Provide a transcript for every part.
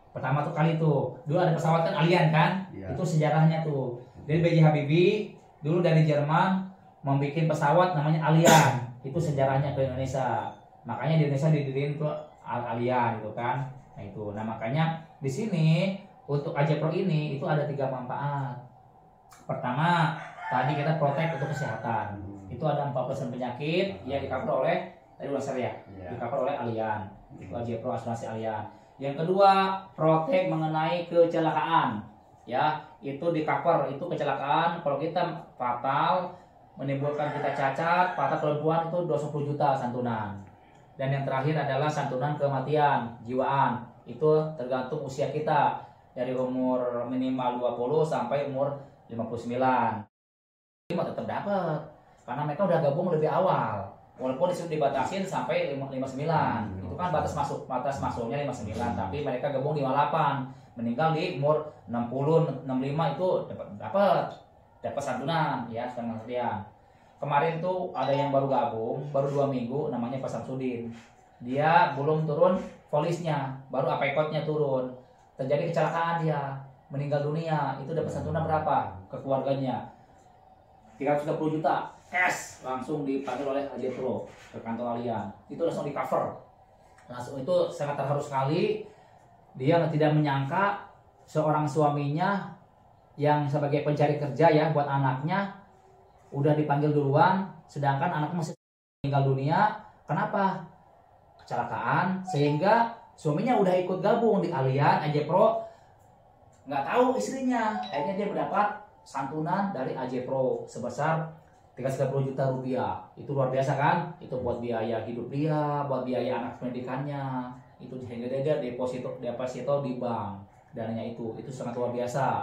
Pertama tuh kali tuh, dulu ada pesawat kan Alien kan, itu sejarahnya tuh. Jadi B.J. Habibie dulu dari Jerman membuat pesawat namanya Alien, itu sejarahnya ke Indonesia. Makanya di Indonesia didiriin tuh Alien gitu kan. Nah itu, nah makanya di sini untuk AJ Pro ini itu ada 3 manfaat. Pertama, tadi kita protek untuk kesehatan. Itu ada 4% penyakit yang di-cover oleh tadi udah saya di-cover oleh Alien. Itu AJ Pro asuransi Alien. Yang kedua, protek mengenai kecelakaan. Ya, itu di-cover, itu kecelakaan kalau kita fatal menimbulkan kita cacat, fatal kelumpuhan itu 20 juta santunan. Dan yang terakhir adalah santunan kematian jiwaan. Itu tergantung usia kita dari umur minimal 20 sampai umur 59. Tetap dapat karena mereka udah gabung lebih awal. Walaupun disuruh dibatasin sampai 59. Itu kan batas masuknya 59, tapi mereka gabung di 58. Meninggal di umur 60, 65 itu dapat santunan ya, santunan kematian. Kemarin tuh ada yang baru gabung, baru 2 minggu, namanya Pak Samsudin. Dia belum turun volisnya, baru apekotnya turun. Terjadi kecelakaan dia, meninggal dunia. Itu dapat santunan berapa ke keluarganya? 330 juta cash langsung dipanggil oleh AJ Pro ke kantor Alien. Itu langsung di cover. Langsung itu sangat terharu sekali. Dia tidak menyangka seorang suaminya yang sebagai pencari kerja ya buat anaknya udah dipanggil duluan, sedangkan anaknya masih meninggal dunia. Kenapa? Kecelakaan, sehingga suaminya udah ikut gabung di Alien AJ Pro. Nggak tahu istrinya, akhirnya dia mendapat santunan dari AJ Pro sebesar 330 juta rupiah. Itu luar biasa kan? Itu buat biaya hidup dia, buat biaya anak pendidikannya. Itu sehingga dia deposito di bank. Dananya itu sangat luar biasa.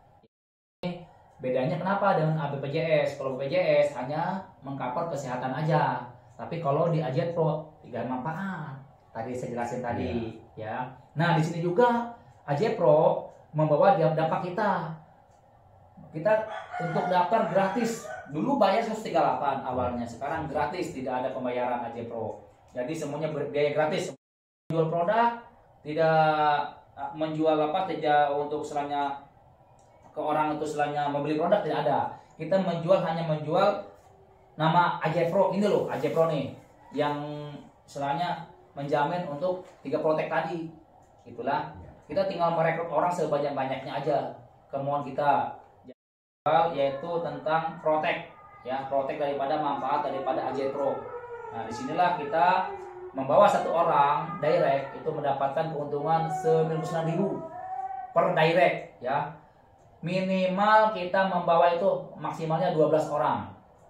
Bedanya kenapa dengan BPJS? Kalau BPJS hanya mengcover kesehatan aja. Tapi kalau di AJ Pro 3 manfaat. Tadi saya jelasin tadi ya. Nah, di sini juga AJ Pro membawa dampak kita. Kita untuk daftar gratis. Dulu bayar 138 awalnya, sekarang gratis, tidak ada pembayaran AJ Pro. Jadi semuanya berbiaya gratis. Jual produk, tidak menjual tidak untuk selanya ke orang itu selanya membeli produk, tidak ada. Kita hanya menjual nama AJ Pro ini loh, AJ Pro nih yang selanya menjamin untuk 3 protek tadi. Itulah kita tinggal merekrut orang sebanyak-banyaknya aja kemauan kita. Yaitu tentang protek ya, protek daripada manfaat daripada AJ Pro. Nah, disinilah kita membawa 1 orang direct itu mendapatkan keuntungan 99.000 per direct ya. Minimal kita membawa itu maksimalnya 12 orang.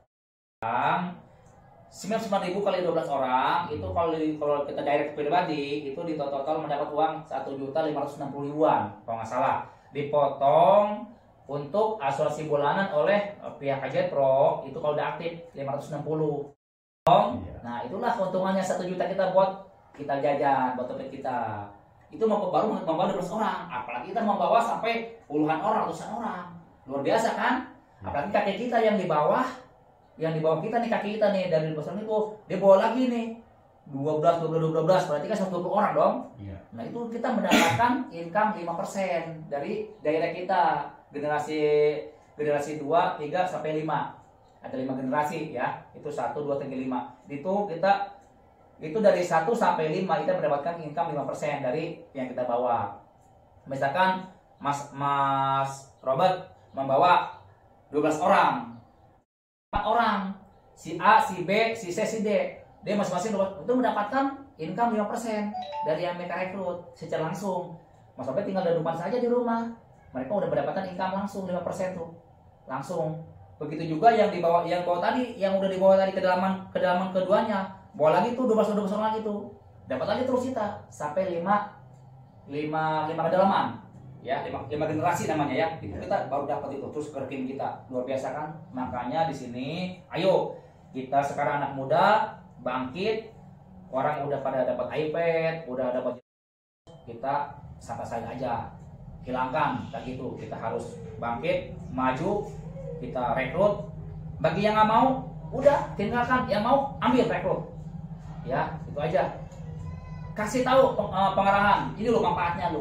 99.000 kali 12 orang itu kalau kita direct pribadi itu di total mendapat uang 1.560.000-an kalau nggak salah. Dipotong untuk asuransi bulanan oleh pihak AJ Pro itu kalau udah aktif 560. Nah, itulah keuntungannya 1 juta kita buat kita jajan buat topik kita. Itu baru membawa 12 orang, apalagi kita membawa sampai puluhan orang, ratusan orang. Luar biasa kan? Apalagi kakek kita yang di bawah kita nih, kakek kita nih dari 12 orang itu dia bawa lagi nih 12, berarti kan 120 orang dong. Nah, itu kita mendapatkan income 5% dari daerah kita. Generasi 2, 3 sampai 5. Ada 5 generasi ya. Itu 1, 2, 3, 5. Itu dari 1 sampai 5 kita mendapatkan income 5% dari yang kita bawa. Misalkan Mas Robert membawa 12 orang. 4 orang. Si A, si B, si C, si D. Dia masing-masing itu mendapatkan income 5% dari yang mereka rekrut secara langsung. Mas Robert tinggal depan saja di rumah. Mereka udah mendapatkan income langsung 5% tuh. Langsung. Begitu juga yang bawa tadi, yang udah dibawa tadi kedalaman keduanya. Bawa lagi tuh 12 orang lagi tuh. Dapat lagi terus kita sampai 5 kedalaman. Ya, 5 generasi namanya ya. Itu kita baru dapat itu terus ke rekening kita. Luar biasa kan? Makanya di sini ayo kita sekarang anak muda bangkit. Orang udah pada dapat iPad, udah dapat, kita santai aja. Hilangkan kayak gitu. Kita harus bangkit, maju, kita rekrut. Bagi yang nggak mau, udah tinggalkan. Yang mau ambil rekrut. Ya, itu aja. Kasih tahu pengarahan. Ini lo manfaatnya lo.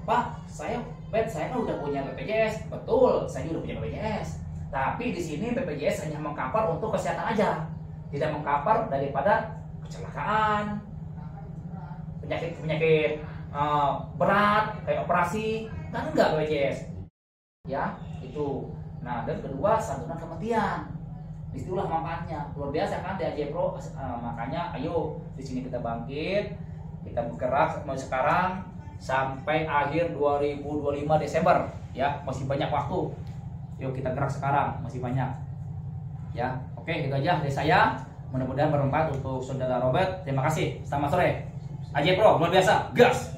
Pak, saya kan udah punya BPJS. Betul, saya udah punya BPJS. Tapi di sini BPJS hanya mengcover untuk kesehatan aja, tidak mengcover daripada kecelakaan, penyakit berat kayak operasi, kan enggak BPJS. Ya, itu. Nah, dan kedua santunan kematian. Disitulah manfaatnya luar biasa kan di AJ Pro. Makanya ayo di sini kita bangkit, kita bergerak mulai sekarang sampai akhir 2025 Desember ya, masih banyak waktu. Yuk kita gerak sekarang, masih banyak. Ya, oke itu aja dari saya. Mudah-mudahan bermanfaat untuk saudara Robert. Terima kasih. Selamat sore. AJ Pro luar biasa. Gas.